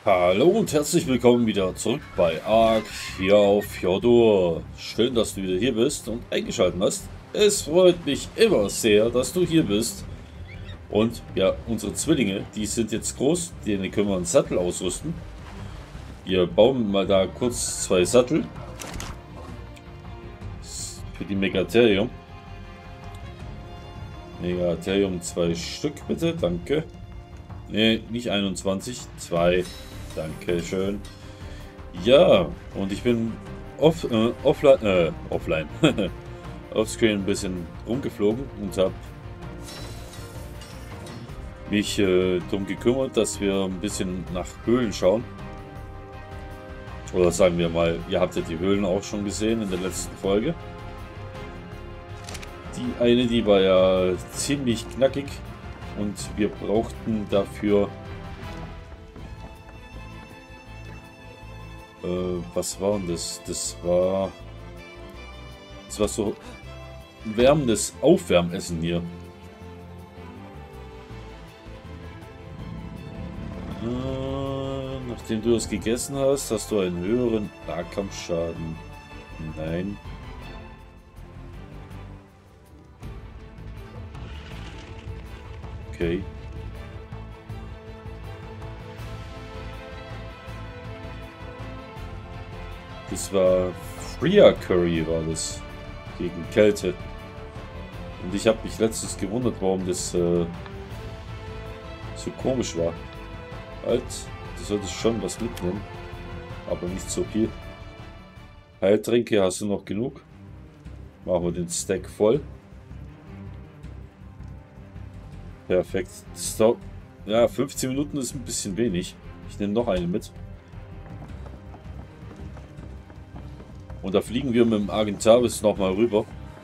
Hallo und herzlich willkommen wieder zurück bei Ark hier auf Fjordur. Schön, dass du wieder hier bist und eingeschaltet hast. Es freut mich immer sehr, dass du hier bist. Und ja, unsere Zwillinge, die sind jetzt groß, denen können wir einen Sattel ausrüsten. Wir bauen mal da kurz 2 Sattel. Für die Megatherium. Megatherium 2 Stück bitte, danke. Ne, nicht 21, 2. Dankeschön. Ja, und ich bin offline, offscreen ein bisschen rumgeflogen und habe mich darum gekümmert, dass wir ein bisschen nach Höhlen schauen. Oder sagen wir mal, ihr habt ja die Höhlen auch schon gesehen in der letzten Folge. Die eine, die war ja ziemlich knackig und wir brauchten dafür... was war denn das? Das war so wärmendes Aufwärmessen hier. Nachdem du das gegessen hast, hast du einen höheren Nahkampfschaden. Nein. Okay. Das war Freya Curry, war das. Gegen Kälte. Und ich habe mich letztens gewundert, warum das so komisch war. Halt, du solltest schon was mitnehmen. Aber nicht so viel. Heiltränke hast du noch genug. Machen wir den Stack voll. Perfekt. Stop. Ja, 15 Minuten ist ein bisschen wenig. Ich nehme noch eine mit. Und da fliegen wir mit dem Argentavis nochmal rüber.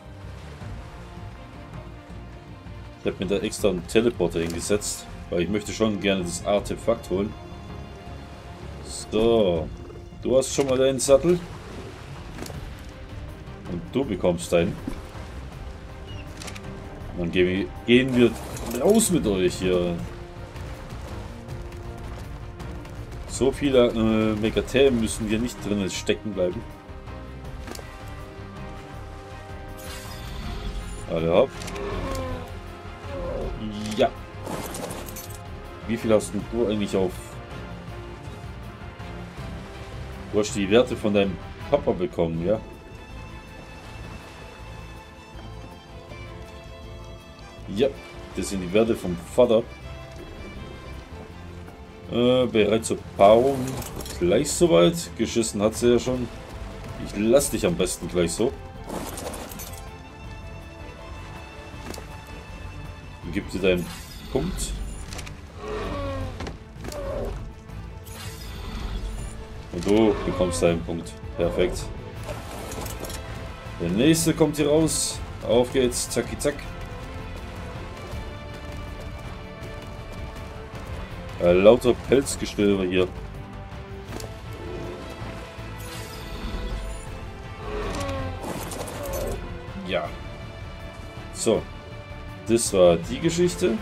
Ich habe mir da extra einen Teleporter hingesetzt, weil ich möchte schon gerne das Artefakt holen. So, du hast schon mal deinen Sattel. Und du bekommst deinen. Dann gehen wir raus mit euch hier. So viele Megatherium müssen hier nicht drin stecken bleiben. Alle hopp. Ja. Wie viel hast du eigentlich auf? Du hast die Werte von deinem Papa bekommen, ja? Ja, das sind die Werte vom Vater. Bereit zur Paarung. Gleich soweit. Geschissen hat sie ja schon. Ich lasse dich am besten gleich so. Gib dir deinen Punkt. Und du bekommst deinen Punkt. Perfekt. Der nächste kommt hier raus. Auf geht's. Zacki zack. Lauter Pelzgestöber hier. Ja. So. Das war die Geschichte.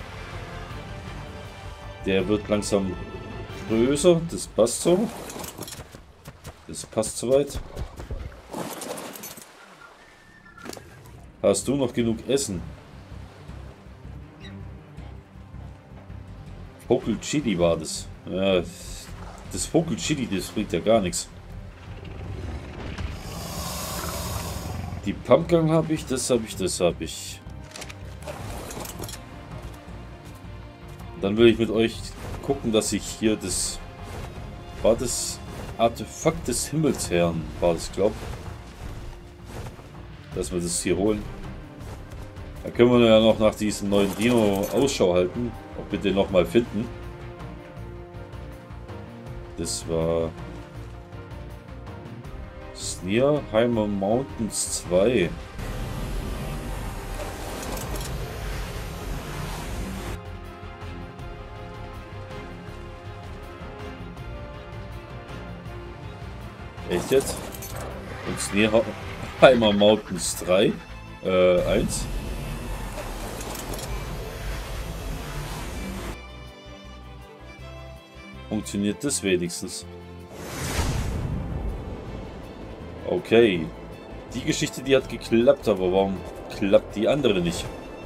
Der wird langsam größer. Das passt so. Das passt soweit. Hast du noch genug Essen? Vocal Chili war das. Ja, das Vocal Chili, das bringt ja gar nichts. Die Pumpgun habe ich, das habe ich, das habe ich. Dann will ich mit euch gucken, dass ich hier das... War das Artefakt des Himmelsherrn, war das, glaube ich. Dass wir das hier holen. Da können wir ja noch nach diesem neuen Dino Ausschau halten, ob wir den nochmal finden. Das war... Snierheimer Mountains 2. Echt jetzt? Und Snierheimer Mountains 3. 1. funktioniert das wenigstens. Okay. Die Geschichte, die hat geklappt, aber warum klappt die andere nicht?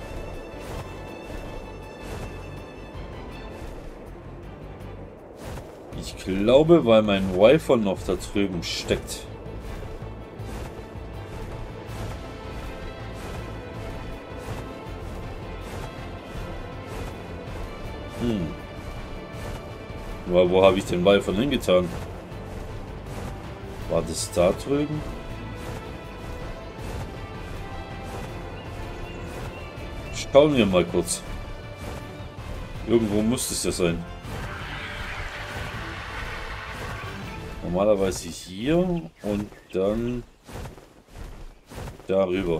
Ich glaube, weil mein Wi-Fi noch da drüben steckt. Aber wo habe ich den Wi-Fi hingetan? War das da drüben? Schauen wir mal kurz. Irgendwo muss es ja sein. Normalerweise hier und dann darüber.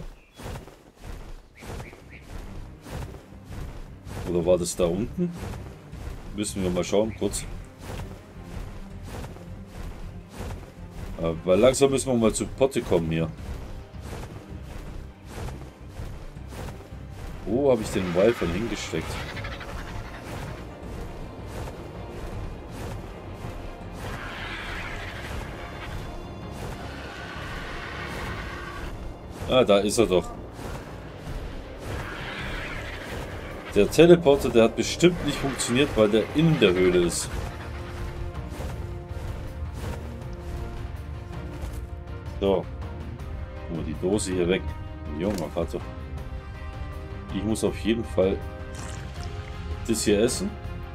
Oder war das da unten? Müssen wir mal schauen, kurz. Weil langsam müssen wir mal zu Potte kommen hier. Wo habe ich den Wi-Fi hingesteckt? Ah, da ist er doch. Der Teleporter, der hat bestimmt nicht funktioniert, weil der in der Höhle ist. So. Oh, die Dose hier weg. Junger Vater. Ich muss auf jeden Fall das hier essen.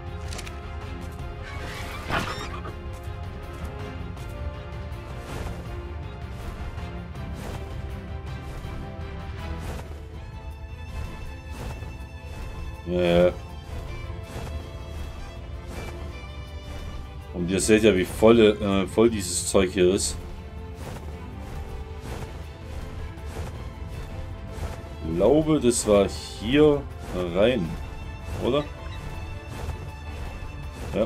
Ja. Und ihr seht ja, wie voll dieses Zeug hier ist. Ich glaube, das war hier rein, oder? Ja.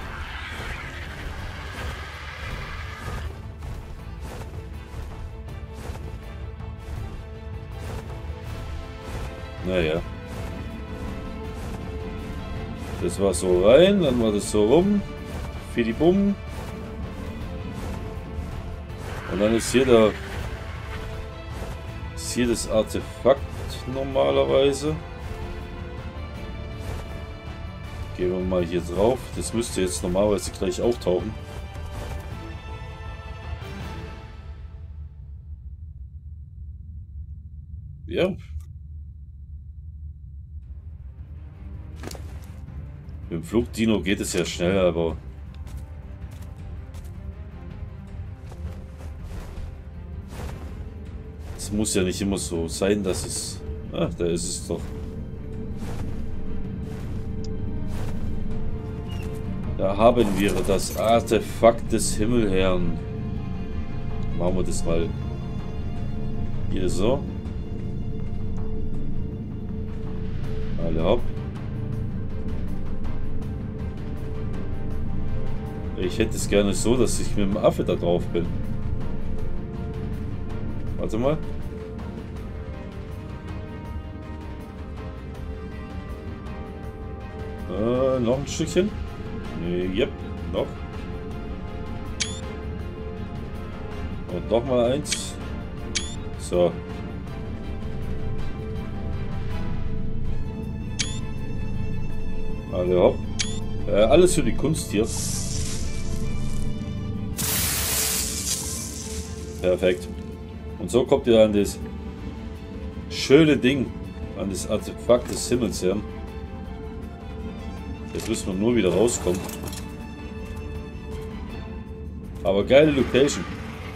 Naja. Das war so rein, dann war das so rum. Fidibum. Und dann ist hier das Artefakt normalerweise. Gehen wir mal hier drauf. Das müsste jetzt normalerweise gleich auftauchen. Ja. Mit dem Flugdino geht es ja schnell, aber es muss ja nicht immer so sein, dass es... Ah, da ist es doch. Da haben wir das Artefakt des Himmelherrn. Machen wir das mal hier so. Alle hopp. Ich hätte es gerne so, dass ich mit dem Affe da drauf bin. Warte mal. Noch ein Stückchen. Yep, noch. Und noch mal eins. So. Alle hopp. Alles für die Kunst hier. Perfekt. Und so kommt ihr an das schöne Ding, an das Artefakt des Himmels her. Jetzt müssen wir nur wieder rauskommen. Aber geile Location.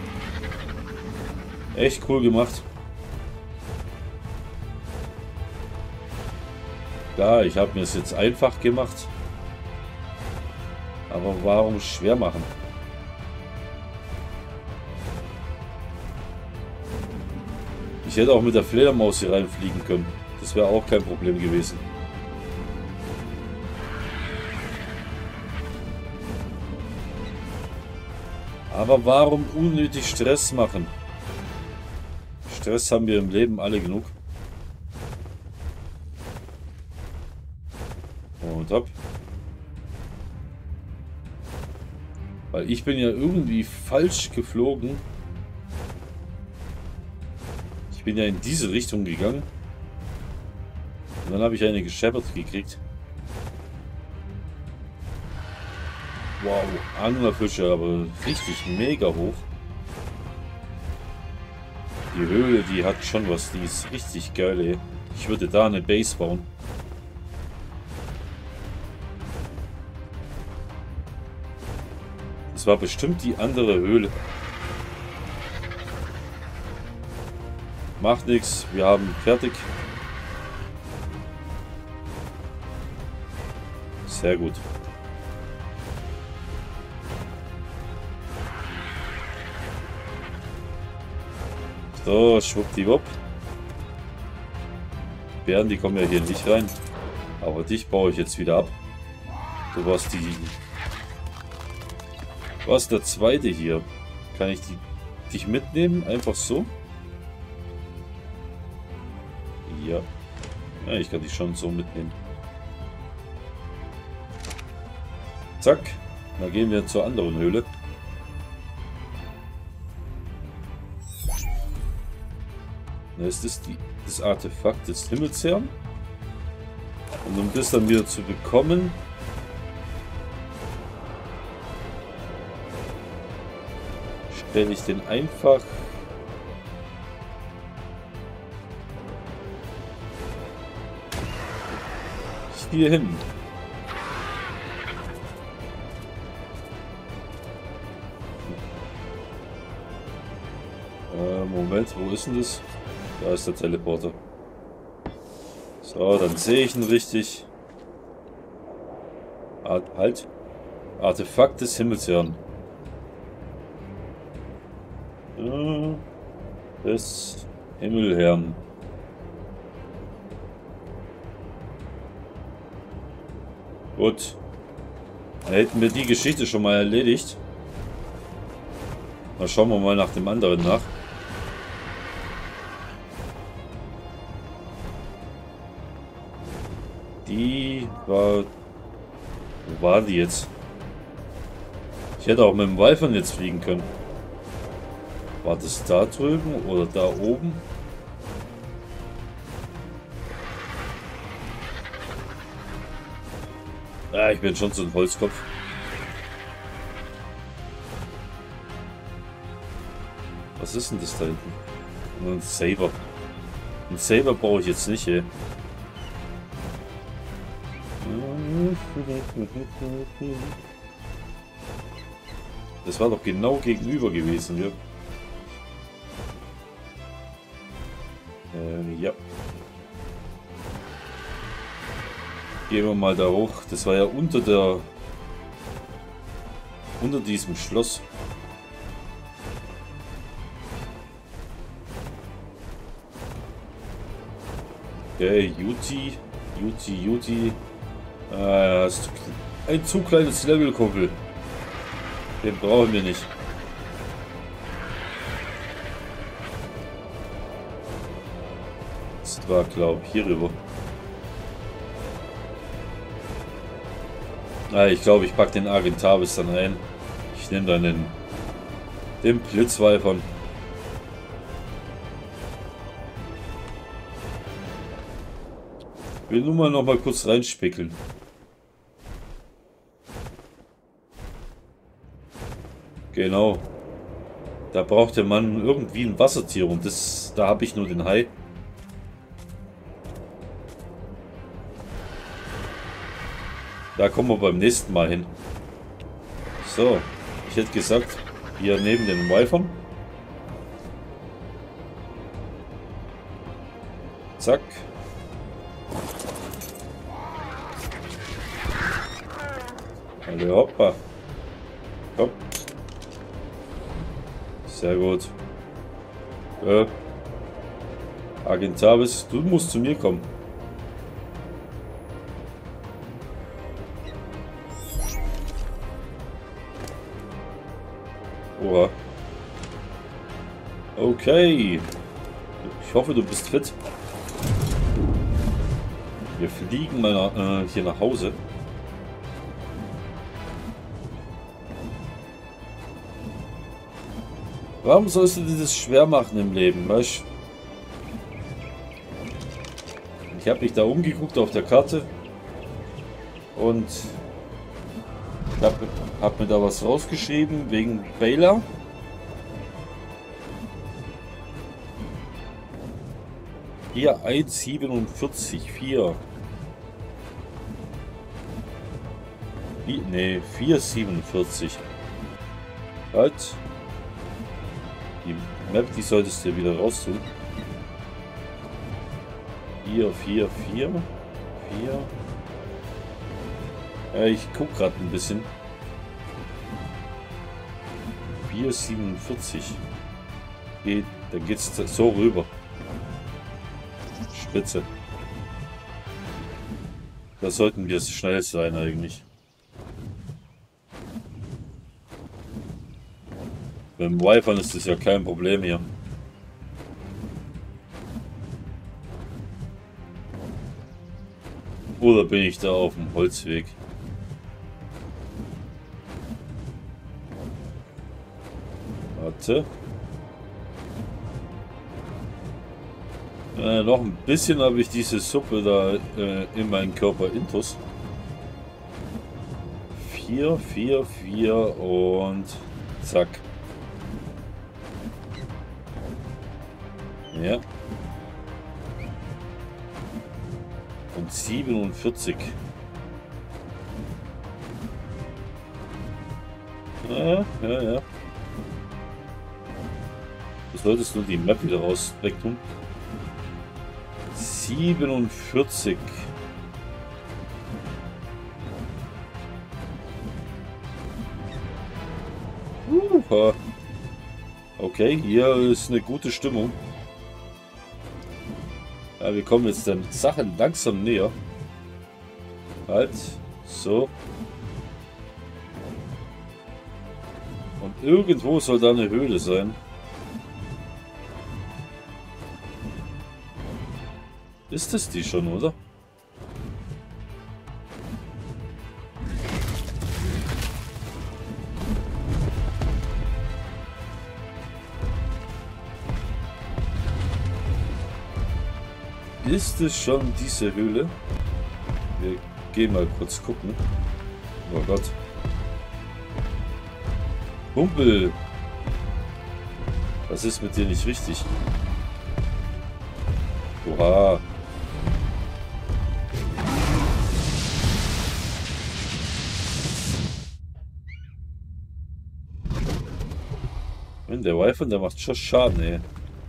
Echt cool gemacht. Klar, ich habe mir es jetzt einfach gemacht. Aber warum schwer machen? Ich hätte auch mit der Fledermaus hier reinfliegen können. Das wäre auch kein Problem gewesen. Aber warum unnötig Stress machen? Stress haben wir im Leben alle genug. Und hopp. Weil ich bin ja irgendwie falsch geflogen. Ich bin ja in diese Richtung gegangen. Und dann habe ich eine gescheppert gekriegt. Wow, Anglerfische, aber richtig mega hoch. Die Höhle, die hat schon was, die ist richtig geil, ey. Ich würde da eine Base bauen. Das war bestimmt die andere Höhle. Macht nichts, wir haben fertig. Sehr gut. So, schwuppdiwupp. Bären, die kommen ja hier nicht rein. Aber dich baue ich jetzt wieder ab. Du warst der zweite hier. Kann ich dich mitnehmen? Einfach so? Ja. Ja, ich kann dich schon so mitnehmen. Zack. Dann gehen wir zur anderen Höhle. Das ist das Artefakt des Himmelsherrn. Und um das dann wieder zu bekommen, stelle ich den einfach hier hin. Moment, wo ist denn das? Da ist der Teleporter. So, dann sehe ich ihn richtig. Halt. Artefakt des Himmelsherrn. Des Himmelherrn. Gut. Dann hätten wir die Geschichte schon mal erledigt. Dann schauen wir mal nach dem anderen nach. Die war... Wo war die jetzt? Ich hätte auch mit dem Wyvern jetzt fliegen können. War das da drüben oder da oben? Ja, ich bin schon so ein Holzkopf. Was ist denn das da hinten? Ein Saber. Ein Saber brauche ich jetzt nicht, ey. Das war doch genau gegenüber gewesen, ja. Ja. Gehen wir mal da hoch. Das war ja unter diesem Schloss. Okay, Juti. Hast du ein zu kleines Level, Kumpel. Den brauchen wir nicht. Das war, glaube ich, hier rüber. Ich glaube, ich packe den Argentavis dann ein. Ich nehme dann den Blitzweifern. Ich will nur mal noch mal kurz reinspickeln. Genau. Da braucht der Mann irgendwie ein Wassertier und da habe ich nur den Hai. Da kommen wir beim nächsten Mal hin. So, ich hätte gesagt, hier neben den Wyvern. Zack. Alle hoppa. Komm. Sehr gut. Argentavis, du musst zu mir kommen. Oha. Okay. Ich hoffe, du bist fit. Wir fliegen mal hier nach Hause. Warum sollst du dir das schwer machen im Leben, weißt du? Ich habe mich da umgeguckt auf der Karte und hab mir da was rausgeschrieben wegen Baylor. Hier 1,47,4. Ne, 4,47. Halt. Die Map, die solltest du wieder raus tun. 4, 4, 4. 4. Ja, ich guck gerade ein bisschen. 4,47. Geht, da geht's so rüber. Spitze. Da sollten wir schnell sein eigentlich. Beim Wi-Fi ist das ja kein Problem hier. Oder bin ich da auf dem Holzweg? Warte. Noch ein bisschen habe ich diese Suppe da in meinen Körper intus. 4, 4, 4 und zack. Ja. Und 47. Ja. Du solltest nur die Map wieder raus weg tun. 47. Okay, hier ist eine gute Stimmung. Ja, wir kommen jetzt den Sachen langsam näher. Halt, so. Und irgendwo soll da eine Höhle sein. Ist das die schon, oder? Ist es schon diese Höhle? Wir gehen mal kurz gucken. Oh Gott. Kumpel! Was ist mit dir nicht richtig? Oha! Der Wi-Fi, der macht schon Schaden, ey.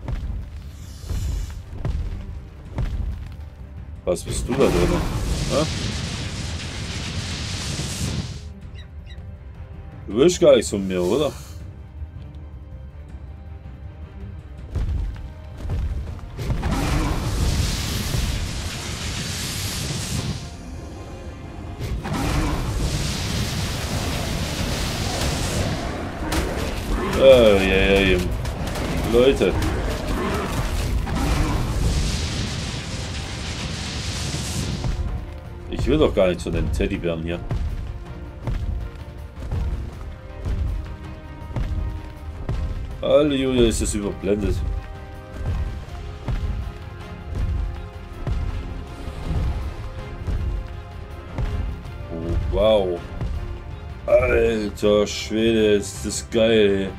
Was bist du da drin? Ha? Du willst gar nichts von mir, oder? Yeah. Leute. Ich will doch gar nicht zu den Teddybären hier. Halleluja, ist es überblendet. Oh, wow. Alter Schwede, ist das geil.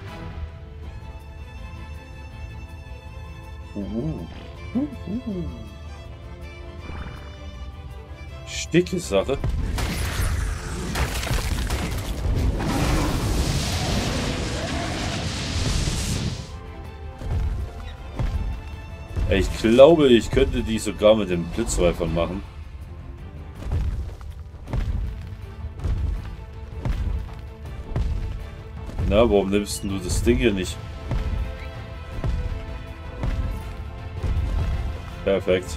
Dicke Sache. Ich glaube, ich könnte die sogar mit dem Blitzweifern machen. Na, warum nimmst du das Ding hier nicht? Perfekt.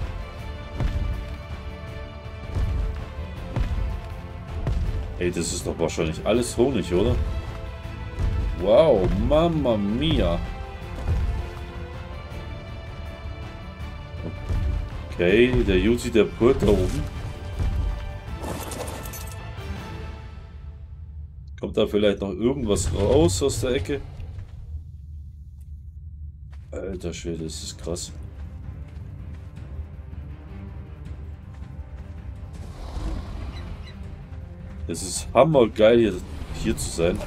Ey, das ist doch wahrscheinlich alles Honig, oder? Wow, Mamma Mia. Okay, der Yuzi, der purt da oben. Kommt da vielleicht noch irgendwas raus aus der Ecke? Alter Schwede, das ist krass. Es ist hammergeil hier zu sein.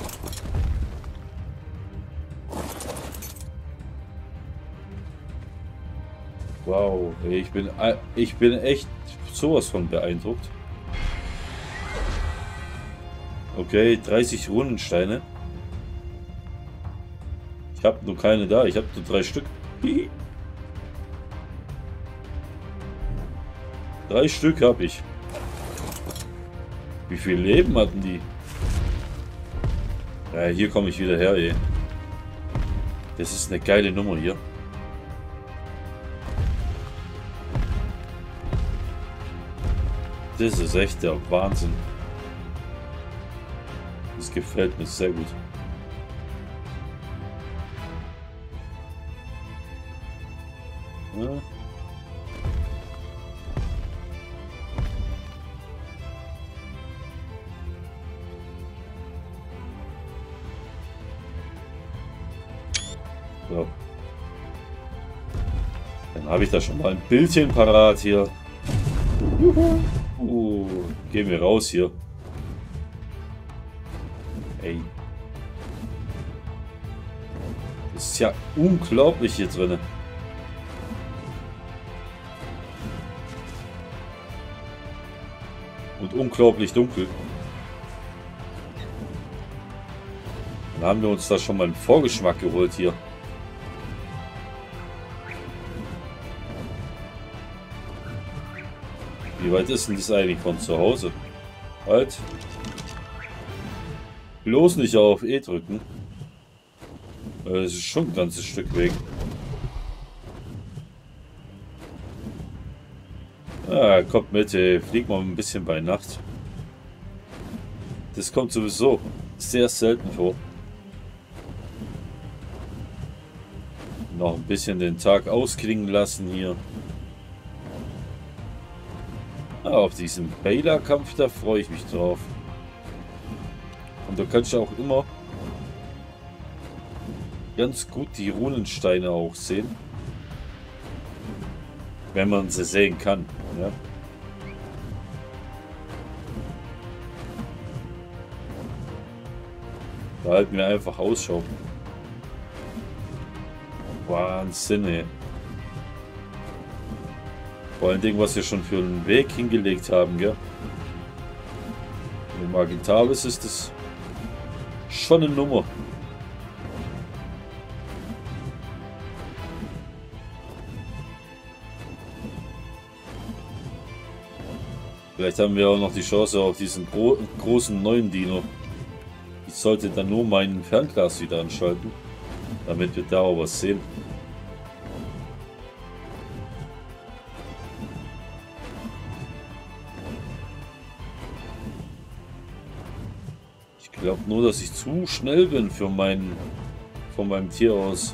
Wow, ey, ich bin echt sowas von beeindruckt. Okay, 30 Runensteine. Ich habe nur keine da, ich habe nur 3 Stück. 3 Stück habe ich. Wie viel Leben hatten die? Ja, hier komme ich wieder her, ey. Das ist eine geile Nummer hier. Das ist echt der Wahnsinn. Das gefällt mir sehr gut. Ja. So. Dann habe ich da schon mal ein Bildchen parat hier. Juhu. Gehen wir raus hier. Ey. Das ist ja unglaublich hier drin. Und unglaublich dunkel. Dann haben wir uns da schon mal einen Vorgeschmack geholt hier. Wie weit ist denn das eigentlich von zu Hause? Halt. Bloß nicht auf E drücken. Das ist schon ein ganzes Stück weg. Ah, kommt mit, ey. Flieg mal ein bisschen bei Nacht. Das kommt sowieso sehr selten vor. Noch ein bisschen den Tag ausklingen lassen hier. Auf diesen Baylor-Kampf, da freue ich mich drauf. Und da kannst du auch immer ganz gut die Runensteine auch sehen. Wenn man sie sehen kann. Ja. Da halten wir einfach Ausschau. Wahnsinn, ey. Vor allen Dingen, was wir schon für einen Weg hingelegt haben, gell? Im Magentalis ist das schon eine Nummer. Vielleicht haben wir auch noch die Chance auf diesen großen neuen Dino. Ich sollte dann nur meinen Fernglas wieder anschalten, damit wir da auch was sehen. Ich glaube nur, dass ich zu schnell bin für von meinem Tier aus.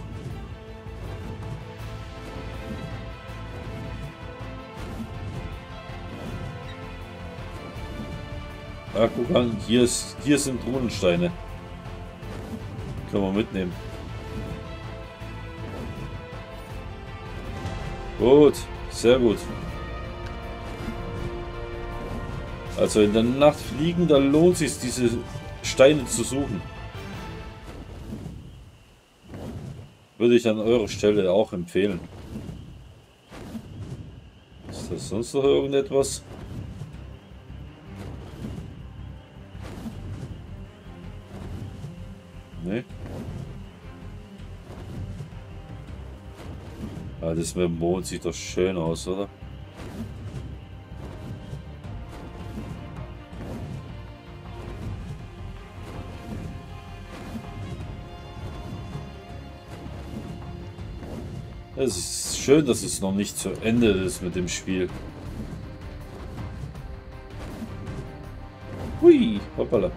Ah, guck an, hier sind Runensteine. Können wir mitnehmen. Gut, sehr gut. Also in der Nacht fliegen, da lohnt es sich, diese Steine zu suchen. Würde ich an eurer Stelle auch empfehlen. Ist das sonst noch irgendetwas? Nee. Ah, das mit dem Mond sieht doch schön aus, oder? Es ist schön, dass es noch nicht zu Ende ist mit dem Spiel. Hui, hoppala.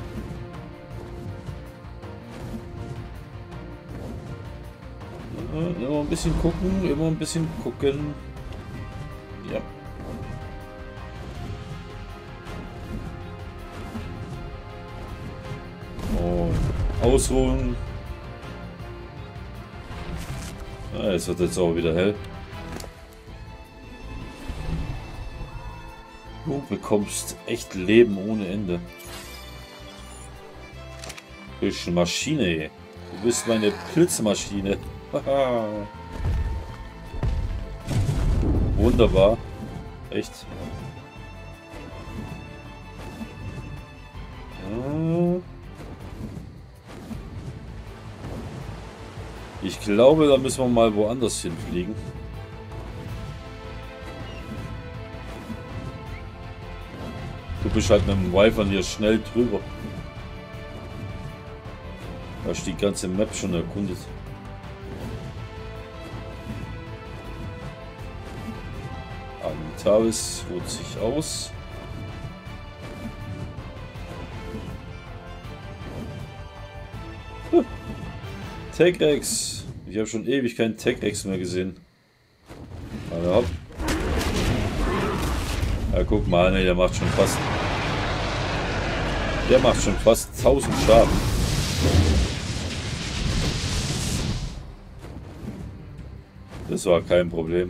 Immer ein bisschen gucken, immer ein bisschen gucken. Ja. Und ausruhen. Ja, es wird jetzt auch wieder hell. Du bekommst echt Leben ohne Ende. Du bist eine Maschine. Du bist meine Blitzmaschine. Wunderbar. Echt. Ich glaube, da müssen wir mal woanders hinfliegen. Du bist halt mit dem Wyvern hier schnell drüber. Da ist die ganze Map schon erkundet. Tavis ruht sich aus. Tech-X. Ich habe schon ewig keinen Tech-X mehr gesehen. Ja, guck mal, ne, der macht schon fast. Der macht schon fast 1000 Schaden. Das war kein Problem.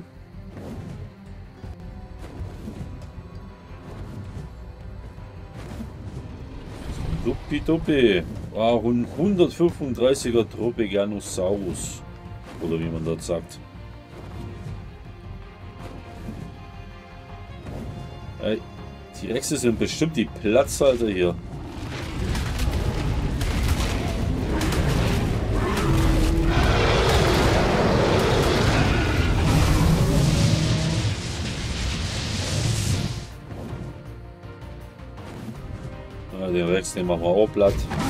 Duppi. War ein 135er Tropeganosaurus. Oder wie man dort sagt. Die Rexe sind bestimmt die Platzhalter hier. Ja, den Rex, den machen wir auch platt.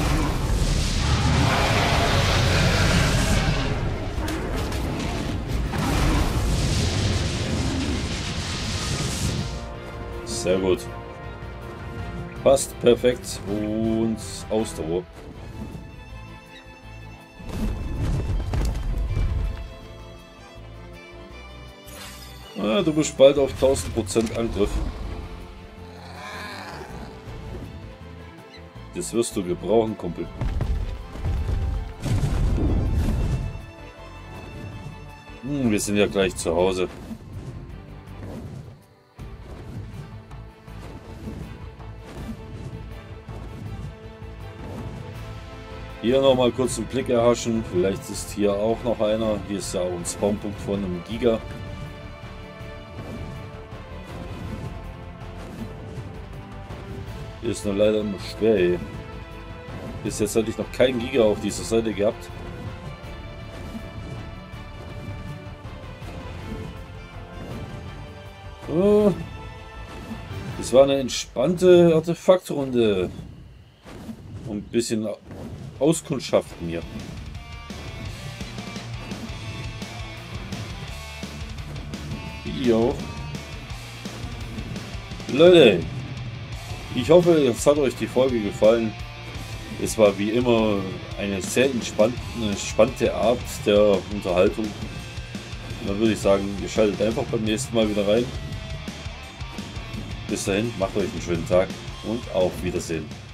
Sehr gut. Passt perfekt und Ausdauer. Ah, du bist bald auf 1000% Angriff. Das wirst du gebrauchen, Kumpel. Wir sind ja gleich zu Hause. Hier nochmal kurz einen Blick erhaschen. Vielleicht ist hier auch noch einer. Hier ist ja auch ein Spawnpunkt von einem Giga. Hier ist nur leider immer schwer. Ey. Bis jetzt hatte ich noch keinen Giga auf dieser Seite gehabt. Oh, das war eine entspannte Artefaktrunde. Und ein bisschen auskundschaften hier. Jo. Leute, ich hoffe, es hat euch die Folge gefallen. Es war wie immer eine sehr entspannte Art der Unterhaltung. Und dann würde ich sagen, ihr schaltet einfach beim nächsten Mal wieder rein. Bis dahin, macht euch einen schönen Tag und auf Wiedersehen.